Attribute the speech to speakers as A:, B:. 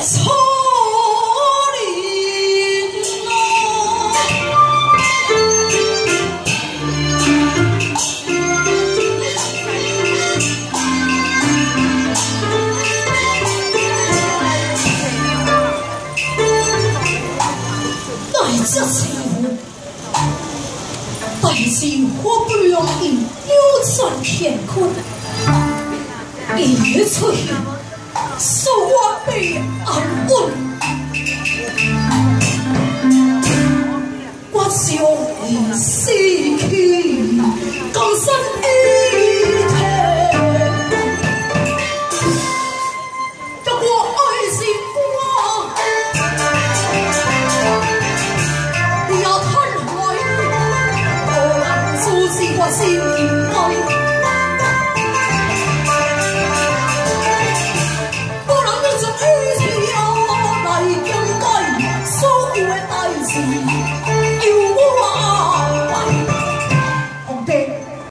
A: 这时候，大事好不容易扭转乾坤，一出现，使我被安稳，我就会失去江山一体。 我心爱，无人要将一切来更改所有的代志。